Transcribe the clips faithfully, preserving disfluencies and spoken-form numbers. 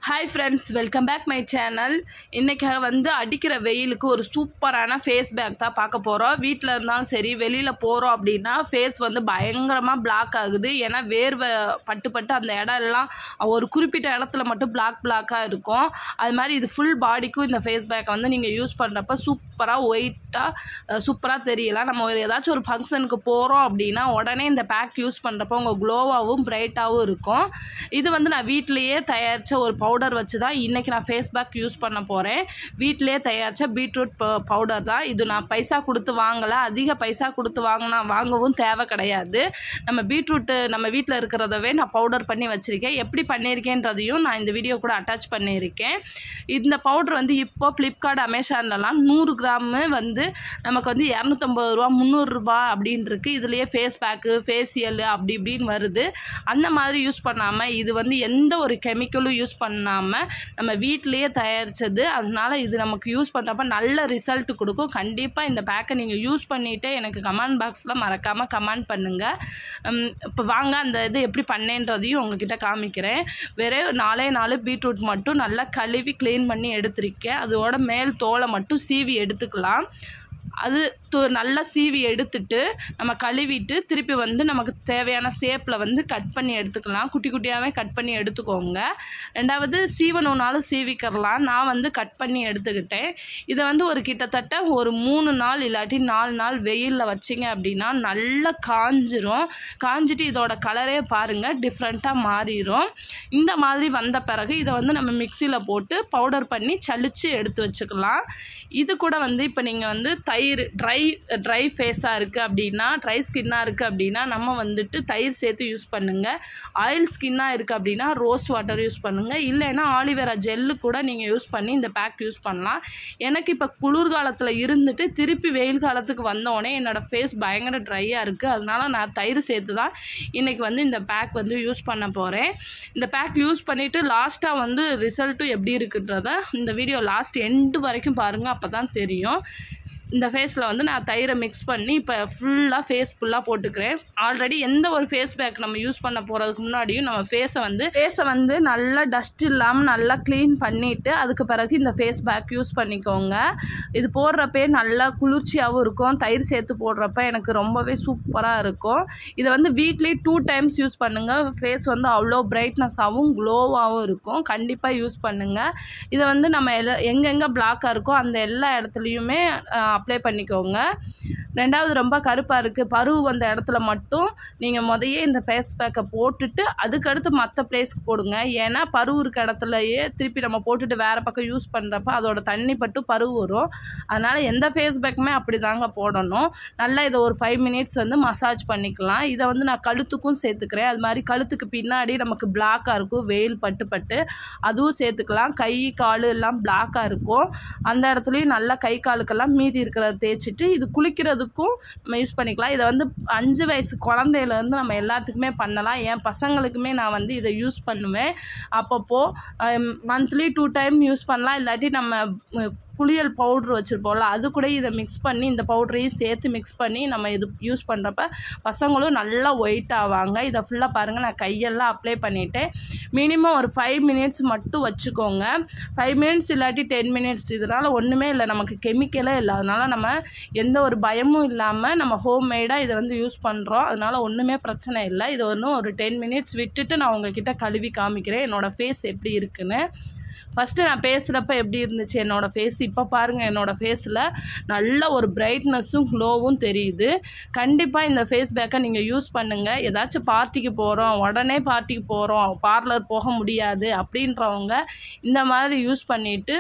Hi friends, welcome back my channel. இன்னைக்கு வந்து அடிக்கிற வெயிலுக்கு ஒரு சூப்பரான ஃபேஸ் பேக் தான் பார்க்க போறோம். வீட்ல இருந்தாலும் சரி வெளியில போறோம் அப்படினா ஃபேஸ் வந்து பயங்கரமா black ஆகுது. ஏனா வேர்வை பட்டு பட்டு அந்த இடம் எல்லாம் ஒரு குறிப்பிட்ட இடத்துல மட்டும் black black-ஆ இருக்கும். அது மாதிரி இது full பாடிக்கு இந்த ஃபேஸ் பேக் வந்து நீங்க யூஸ் பண்றப்ப சூப்பரா ஒயிட்டா சூப்பரா தெரியலாம். நம்ம ஒரு ஏதாச்சும் ஒரு ஃபங்க்ஷனுக்கு போறோம் அப்படினா உடனே இந்த பேக் யூஸ் பண்றப்ப உங்க க்ளோவாவும் பிரைட்டாவும் இருக்கும். இது வந்து நான் வீட்லயே தயாரிச்ச ஒரு பவுடர் வச்சு தான் இன்னைக்கு நான் ஃபேஸ் பேக் யூஸ் பண்ண போகிறேன். வீட்டிலே தயாரித்த பீட்ரூட் பவுடர் தான் இது. நான் பைசா கொடுத்து வாங்கலை, அதிக பைசா கொடுத்து வாங்கினா வாங்கவும் தேவை கிடையாது. நம்ம பீட்ரூட்டு நம்ம வீட்டில் இருக்கிறதவே நான் பவுடர் பண்ணி வச்சுருக்கேன். எப்படி பண்ணியிருக்கேன்றதையும் நான் இந்த வீடியோ கூட அட்டாச் பண்ணியிருக்கேன். இந்த பவுடர் வந்து இப்போ ஃப்ளிப்கார்ட் அமேசான்லலாம் நூறு கிராமு வந்து நமக்கு வந்து இரநூத்தம்பது ரூபா முந்நூறுரூபா அப்படின்னு இருக்குது. இதுலேயே ஃபேஸ் பேக்கு ஃபேஷியல் அப்படி இப்படின்னு வருது. அந்த மாதிரி யூஸ் பண்ணாமல் இது வந்து எந்த ஒரு கெமிக்கலும் யூஸ் பண்ணாமல் நம்ம வீட்டிலேயே தயாரித்தது. அதனால இது நமக்கு யூஸ் பண்ணுறப்ப நல்ல ரிசல்ட் கொடுக்கும். கண்டிப்பாக இந்த பேக்கை நீங்கள் யூஸ் பண்ணிவிட்டு எனக்கு கமெண்ட் பாக்ஸில் மறக்காமல் கமெண்ட் பண்ணுங்கள். இப்போ வாங்க அந்த இது எப்படி பண்ணேன்றதையும் உங்ககிட்ட காமிக்கிறேன். வேறு நாலே நாலு பீட்ரூட் மட்டும் நல்லா கழுவி க்ளீன் பண்ணி எடுத்துருக்கேன். அதோட மேல் தோலை மட்டும் சீவி எடுத்துக்கலாம். அது நல்லா சீவி எடுத்துட்டு நம்ம கழுவிட்டு திருப்பி வந்து நமக்கு தேவையான ஷேப்பில் வந்து கட் பண்ணி எடுத்துக்கலாம். குட்டி குட்டியாகவே கட் பண்ணி எடுத்துக்கோங்க. ரெண்டாவது சீவணுன்னாலும் சீவிக்கிறலாம். நான் வந்து கட் பண்ணி எடுத்துக்கிட்டேன். இதை வந்து ஒரு கிட்டத்தட்ட ஒரு மூணு நாள் இல்லாட்டி நாலு நாள் வெயிலில் வச்சிங்க அப்படின்னா நல்லா காஞ்சிரும். காஞ்சிட்டு இதோட கலரே பாருங்கள் டிஃப்ரெண்ட்டாக மாறிடும். இந்த மாதிரி வந்த பிறகு இதை வந்து நம்ம மிக்சியில் போட்டு பவுடர் பண்ணி சலிச்சு எடுத்து வச்சுக்கலாம். இது கூட வந்து இப்போ நீங்கள் வந்து தயிர் ட்ரை ட்ரை ஃபேஸாக இருக்குது அப்படின்னா ட்ரை ஸ்கின்னாக இருக்குது அப்படின்னா நம்ம வந்துட்டு தயிர் சேர்த்து யூஸ் பண்ணுங்கள். ஆயில் ஸ்கின்னாக இருக்குது அப்படின்னா ரோஸ் வாட்டர் யூஸ் பண்ணுங்கள். இல்லைன்னா ஆலிவேரா ஜெல்லு கூட நீங்கள் யூஸ் பண்ணி இந்த பேக் யூஸ் பண்ணலாம். எனக்கு இப்போ குளிர்காலத்தில் இருந்துட்டு திருப்பி வெயில் காலத்துக்கு வந்தோடனே என்னோடய ஃபேஸ் பயங்கர ட்ரையாக இருக்குது. அதனால நான் தயிர் சேர்த்து தான் இன்றைக்கி வந்து இந்த பேக் வந்து யூஸ் பண்ண போகிறேன். இந்த பேக் யூஸ் பண்ணிவிட்டு லாஸ்ட்டாக வந்து ரிசல்ட்டும் எப்படி இருக்குன்றத இந்த வீடியோ லாஸ்ட் எண்டு வரைக்கும் பாருங்கள். அப்போ தான் தெரியும். இந்த ஃபேஸில் வந்து நான் தயிரை மிக்ஸ் பண்ணி இப்போ ஃபுல்லாக ஃபேஸ் ஃபுல்லாக போட்டுக்கிறேன். ஆல்ரெடி எந்த ஒரு ஃபேஸ் பேக் நம்ம யூஸ் பண்ண போகிறதுக்கு முன்னாடியும் நம்ம ஃபேஸை வந்து ஃபேஸை வந்து நல்லா டஸ்ட் இல்லாமல் நல்லா க்ளீன் பண்ணிவிட்டு அதுக்கு பிறகு இந்த ஃபேஸ் பேக் யூஸ் பண்ணிக்கோங்க. இது போடுறப்பே நல்லா குளிர்ச்சியாகவும் இருக்கும். தயிர் சேர்த்து போடுறப்ப எனக்கு ரொம்பவே சூப்பராக இருக்கும். இதை வந்து வீக்லி டூ டைம்ஸ் யூஸ் பண்ணுங்கள். ஃபேஸ் வந்து அவ்வளோ பிரைட்னஸாகவும் க்ளோவாகவும் இருக்கும். கண்டிப்பாக யூஸ் பண்ணுங்கள். இதை வந்து நம்ம எல்லா எங்கெங்கே பிளாக்காக இருக்கோ அந்த எல்லா இடத்துலையுமே அப்ளை பண்ணிக்கோங்க. ரெண்டாவது ரொம்ப கருப்பாக இருக்குது பருவு வந்த இடத்துல மட்டும் நீங்கள் முதையே இந்த ஃபேஸ் பேக்கை போட்டுட்டு அதுக்கடுத்து மற்ற பிளேஸ்க்கு போடுங்க. ஏன்னா பருவு இருக்க இடத்துலையே திருப்பி நம்ம போட்டுட்டு வேறு பக்கம் யூஸ் பண்ணுறப்ப அதோட தண்ணி பட்டு பருவு வரும். அதனால் எந்த ஃபேஸ் பேக்குமே அப்படி தாங்க போடணும். நல்லா இதை ஒரு ஃபைவ் மினிட்ஸ் வந்து மசாஜ் பண்ணிக்கலாம். இதை வந்து நான் கழுத்துக்கும் சேர்த்துக்கிறேன். அது மாதிரி கழுத்துக்கு பின்னாடி நமக்கு பிளாக்காக இருக்கும் வெயில் பட்டு பட்டு அதுவும் சேர்த்துக்கலாம். கை கால் எல்லாம் பிளாக்காக இருக்கும். அந்த இடத்துலையும் நல்லா கை காலுக்கெல்லாம் மீதி இருக்கிறத தேய்ச்சிட்டு இது குளிக்கிறதுக்கும் நம்ம யூஸ் பண்ணிக்கலாம். இதை வந்து அஞ்சு வயசு குழந்தையிலேருந்து நம்ம எல்லாத்துக்குமே பண்ணலாம். என் பசங்களுக்குமே நான் வந்து இதை யூஸ் பண்ணுவேன். அப்பப்போ மந்த்லி டூ டைம் யூஸ் பண்ணலாம். இல்லாட்டி நம்ம குளியல் பவுட்ரு வச்சுருப்போம்ல அது கூட இதை மிக்ஸ் பண்ணி இந்த பவுடரையும் சேர்த்து மிக்ஸ் பண்ணி நம்ம இது யூஸ் பண்ணுறப்ப பசங்களும் நல்லா ஒயிட் ஆவாங்க. இதை ஃபுல்லாக பாருங்கள் நான் கையெல்லாம் அப்ளை பண்ணிவிட்டேன். மினிமம் ஒரு ஃபைவ் மினிட்ஸ் மட்டும் வச்சுக்கோங்க. ஃபைவ் மினிட்ஸ் இல்லாட்டி டென் மினிட்ஸ் இதனால் ஒன்றுமே இல்லை. நமக்கு கெமிக்கலே இல்லை. அதனால் நம்ம எந்த ஒரு பயமும் இல்லாமல் நம்ம ஹோம்மேடாக இதை வந்து யூஸ் பண்ணுறோம். அதனால் ஒன்றுமே பிரச்சனை இல்லை. இதை ஒன்றும் ஒரு டென் மினிட்ஸ் விட்டுட்டு நான் உங்ககிட்ட கழுவி காமிக்கிறேன் என்னோடய ஃபேஸ் எப்படி இருக்குன்னு. ஃபஸ்ட்டு நான் பேசுகிறப்ப எப்படி இருந்துச்சு என்னோடய ஃபேஸ், இப்போ பாருங்கள் என்னோடய ஃபேஸில் நல்ல ஒரு பிரைட்னஸும் க்ளோவும் தெரியுது. கண்டிப்பாக இந்த ஃபேஸ் பேக்கை நீங்கள் யூஸ் பண்ணுங்கள். ஏதாச்சும் பார்ட்டிக்கு போகிறோம் உடனே பார்ட்டிக்கு போகிறோம் பார்லர் போக முடியாது அப்படின்றவங்க இந்த மாதிரி யூஸ் பண்ணிவிட்டு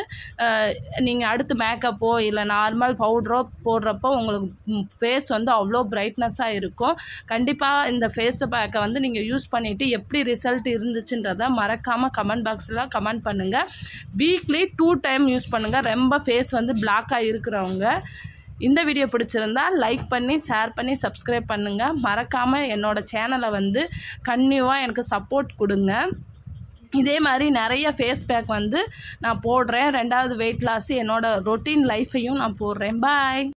நீங்கள் அடுத்து மேக்கப்போ இல்லை நார்மல் பவுடரோ போடுறப்போ உங்களுக்கு ஃபேஸ் வந்து அவ்வளோ பிரைட்னஸாக இருக்கும். கண்டிப்பாக இந்த ஃபேஸ் பேக்கை வந்து நீங்கள் யூஸ் பண்ணிவிட்டு எப்படி ரிசல்ட் இருந்துச்சுன்றதை மறக்காமல் கமெண்ட் பாக்ஸில் கமெண்ட் பண்ணுங்கள். வீக்லி டூ டைம் யூஸ் பண்ணுங்கள். ரொம்ப ஃபேஸ் வந்து பிளாக்காக இருக்கிறவங்க. இந்த வீடியோ பிடிச்சிருந்தா லைக் பண்ணி ஷேர் பண்ணி சப்ஸ்கிரைப் பண்ணுங்கள். மறக்காமல் என்னோடய சேனலை வந்து கன்டினியூவாக எனக்கு சப்போர்ட் கொடுங்க. இதே மாதிரி நிறைய ஃபேஸ் பேக் வந்து நான் போடுறேன். ரெண்டாவது வெயிட் லாஸ் என்னோடய ரொட்டீன் லைஃப்பையும் நான் போடுறேன். பாய்.